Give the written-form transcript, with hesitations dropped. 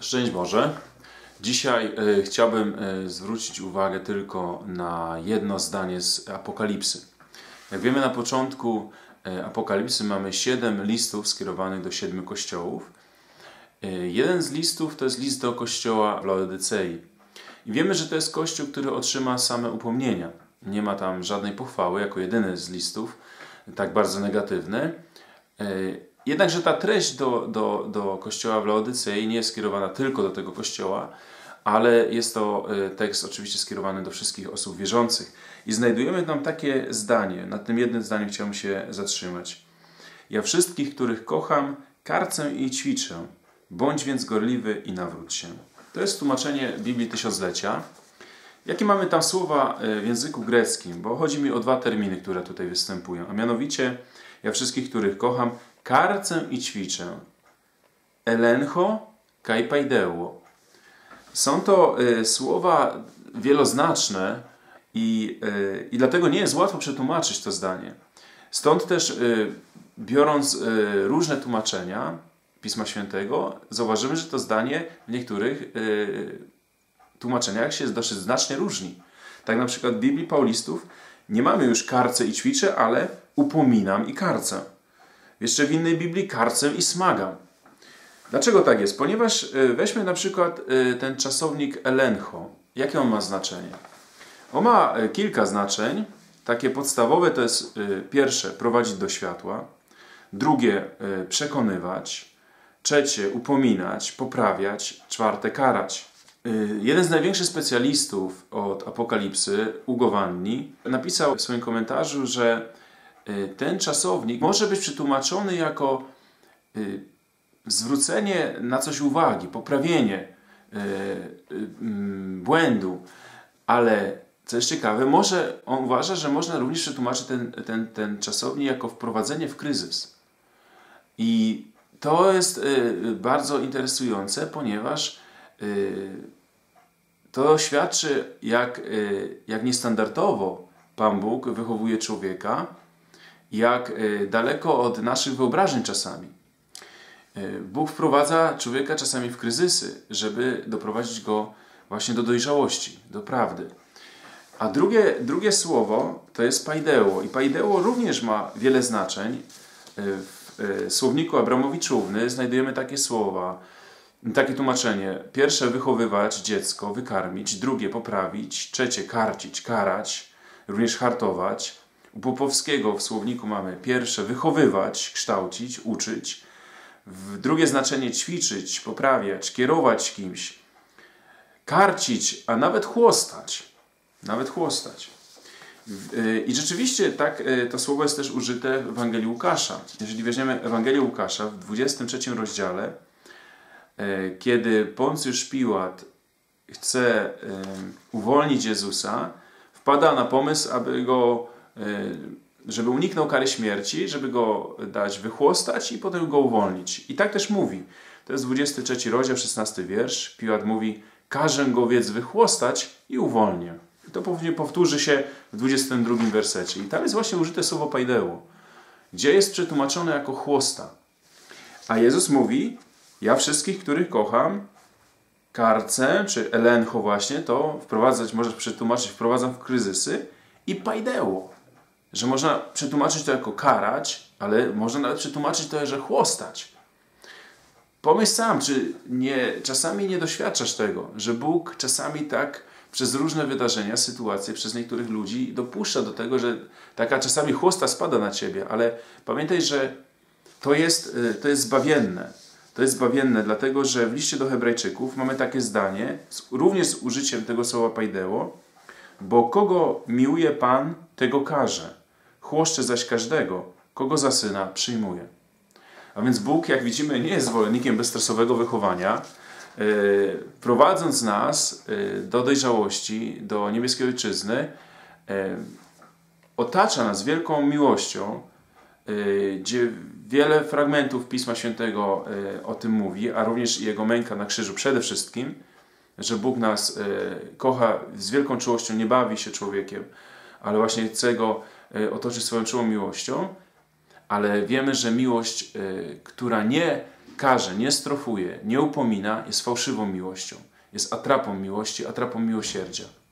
Szczęść Boże. Dzisiaj chciałbym zwrócić uwagę tylko na jedno zdanie z Apokalipsy. Jak wiemy, na początku Apokalipsy mamy 7 listów skierowanych do 7 kościołów. Jeden z listów to jest list do kościoła w Laodycei. I wiemy, że to jest kościół, który otrzyma same upomnienia. Nie ma tam żadnej pochwały, jako jedyny z listów, tak bardzo negatywny. Jednakże ta treść do kościoła w Laodycei nie jest skierowana tylko do tego kościoła, ale jest to tekst oczywiście skierowany do wszystkich osób wierzących. I znajdujemy tam takie zdanie, nad tym jednym zdaniem chciałbym się zatrzymać. Ja wszystkich, których kocham, karcę i ćwiczę. Bądź więc gorliwy i nawróć się. To jest tłumaczenie Biblii Tysiąclecia. Jakie mamy tam słowa w języku greckim? Bo chodzi mi o dwa terminy, które tutaj występują. A mianowicie, ja wszystkich, których kocham, karcę i ćwiczę. Elencho kai paideuo. Są to słowa wieloznaczne i dlatego nie jest łatwo przetłumaczyć to zdanie. Stąd też biorąc różne tłumaczenia Pisma Świętego, zauważymy, że to zdanie w niektórych tłumaczeniach się dosyć znacznie różni. Tak na przykład w Biblii Paulistów nie mamy już karcę i ćwiczę, ale upominam i karcę. Jeszcze w innej Biblii karcę i smagam. Dlaczego tak jest? Ponieważ weźmy na przykład ten czasownik elencho. Jakie on ma znaczenie? On ma kilka znaczeń. Takie podstawowe to jest pierwsze, prowadzić do światła. Drugie, przekonywać. Trzecie, upominać, poprawiać. Czwarte, karać. Jeden z największych specjalistów od Apokalipsy, Ugo Vanni, napisał w swoim komentarzu, że ten czasownik może być przetłumaczony jako zwrócenie na coś uwagi, poprawienie błędu, ale co jest ciekawe, on uważa, że można również przetłumaczyć ten czasownik jako wprowadzenie w kryzys. I to jest bardzo interesujące, ponieważ to świadczy, jak niestandardowo Pan Bóg wychowuje człowieka, jak daleko od naszych wyobrażeń czasami. Bóg wprowadza człowieka czasami w kryzysy, żeby doprowadzić go właśnie do dojrzałości, do prawdy. A drugie słowo to jest paideuo. I paideuo również ma wiele znaczeń. W słowniku Abramowiczówny znajdujemy takie słowa, takie tłumaczenie. Pierwsze, wychowywać dziecko, wykarmić. Drugie, poprawić. Trzecie, karcić, karać. Również hartować. U Popowskiego w słowniku mamy pierwsze, wychowywać, kształcić, uczyć. Drugie znaczenie, ćwiczyć, poprawiać, kierować kimś. Karcić, a nawet chłostać. Nawet chłostać. I rzeczywiście tak to słowo jest też użyte w Ewangelii Łukasza. Jeżeli weźmiemy Ewangelię Łukasza w 23 rozdziale, kiedy Poncjusz Piłat chce uwolnić Jezusa, wpada na pomysł, żeby uniknął kary śmierci, żeby go dać wychłostać i potem go uwolnić. I tak też mówi. To jest 23 rozdział, 16 wiersz. Piłat mówi, każę go więc wychłostać i uwolnię. I to pewnie powtórzy się w 22 wersecie. I tam jest właśnie użyte słowo paideuo, gdzie jest przetłumaczone jako chłosta. A Jezus mówi, ja wszystkich, których kocham, karcę, czy elencho właśnie, to może przetłumaczyć, wprowadzam w kryzysy i paideuo. Że można przetłumaczyć to jako karać, ale można nawet przetłumaczyć to, że chłostać. Pomyśl sam, czy czasami nie doświadczasz tego, że Bóg czasami tak przez różne wydarzenia, sytuacje, przez niektórych ludzi dopuszcza do tego, że taka czasami chłosta spada na ciebie, ale pamiętaj, że to jest zbawienne. To jest zbawienne, dlatego że w liście do Hebrajczyków mamy takie zdanie, również z użyciem tego słowa paideuo, bo kogo miłuje Pan, tego karze. Chłoszcze zaś każdego, kogo za syna przyjmuje. A więc Bóg, jak widzimy, nie jest zwolennikiem bezstresowego wychowania. Prowadząc nas do dojrzałości, do niebieskiej ojczyzny, otacza nas wielką miłością, gdzie wiele fragmentów Pisma Świętego o tym mówi, a również Jego męka na krzyżu przede wszystkim, że Bóg nas kocha z wielką czułością, nie bawi się człowiekiem, ale właśnie chce go otoczyć swoją czułą miłością, ale wiemy, że miłość, która nie karze, nie strofuje, nie upomina, jest fałszywą miłością. Jest atrapą miłości, atrapą miłosierdzia.